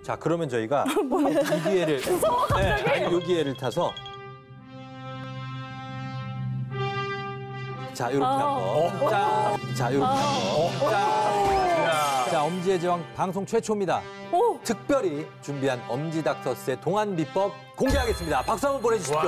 자, 그러면 저희가 이 기회를 이 기회를 타서 자, 이렇게 한번. 자, 이렇게 한번. 자, 엄지의 제왕 방송 최초입니다. 특별히 준비한 엄지닥터스의 동안 비법 공개하겠습니다. 박수 한번 보내주십시오.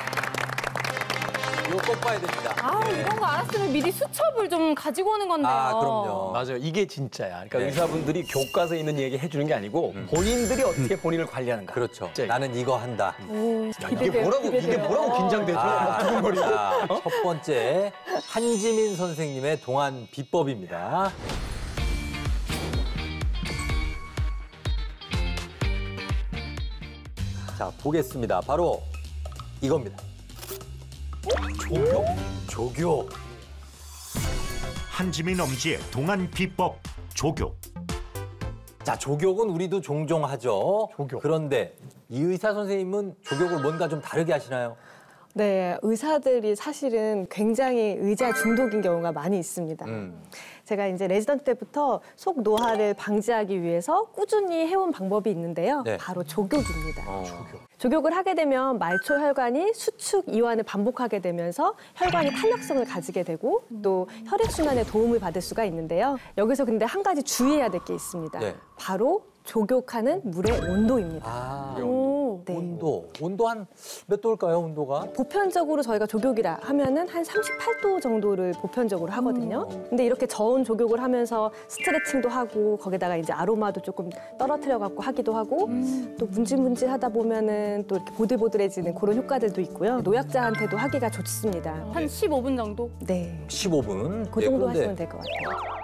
이거 꼭 봐야 됩니다. 이런 거 알았으면 미리 수첩을 좀 가지고 오는 건데요. 그럼요. 맞아요. 이게 진짜야. 그러니까 의사분들이 교과서에 있는 얘기 해주는 게 아니고 본인들이 어떻게 본인을 관리하는가. 그렇죠. 진짜. 나는 이거 한다. 이게 뭐라고 긴장되죠? 자, 첫 번째 한지민 선생님의 동안 비법입니다. 자, 보겠습니다. 바로 이겁니다. 조교. 한지민 엄지의 동안 비법 조교. 자, 조격은 우리도 종종 하죠. 그런데 이 의사 선생님은 조격을 뭔가 좀 다르게 하시나요? 네, 의사들이 사실은 굉장히 의자 중독인 경우가 많이 있습니다. 제가 이제 레지던트 때부터 속 노화를 방지하기 위해서 꾸준히 해온 방법이 있는데요. 네. 바로 조격입니다. 조격을 하게 되면 말초 혈관이 수축, 이완을 반복하게 되면서 혈관이 탄력성을 가지게 되고 또 혈액순환에 도움을 받을 수가 있는데요. 여기서 근데 한 가지 주의해야 될 게 있습니다. 네. 바로 조격하는 물의 온도입니다. 네. 온도 한 몇 도일까요, 온도가? 보편적으로 저희가 조격이라 하면은 한 38도 정도를 보편적으로 하거든요. 근데 이렇게 저온 조격을 하면서 스트레칭도 하고 거기다가 이제 아로마도 조금 떨어뜨려 갖고 하기도 하고 또 문질문질하다 보면은 또 이렇게 보들보들해지는 그런 효과들도 있고요. 노약자한테도 하기가 좋습니다. 한 15분 정도? 네. 15분. 그 정도 하시면 될 것 같아요.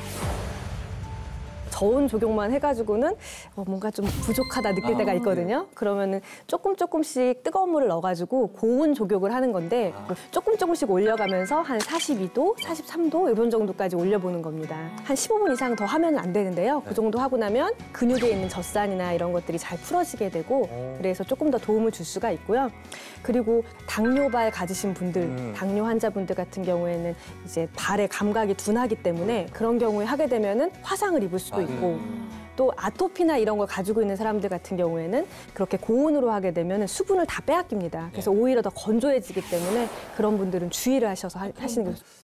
저온 조격만 해가지고는 뭔가 좀 부족하다 느낄 때가 있거든요. 그러면은 조금씩 뜨거운 물을 넣어가지고 고온 조격을 하는 건데 조금씩 올려가면서 한 42도, 43도 이런 정도까지 올려보는 겁니다. 한 15분 이상 더 하면 안 되는데요. 그 정도 하고 나면 근육에 있는 젖산이나 이런 것들이 잘 풀어지게 되고 그래서 조금 더 도움을 줄 수가 있고요. 그리고 당뇨발 가지신 분들, 당뇨 환자분들 같은 경우에는 이제 발의 감각이 둔하기 때문에 그런 경우에 하게 되면은 화상을 입을 수도 있고 또 아토피나 이런 걸 가지고 있는 사람들 같은 경우에는 그렇게 고온으로 하게 되면 수분을 다 빼앗깁니다. 그래서 오히려 더 건조해지기 때문에 그런 분들은 주의를 하셔서 하시는 게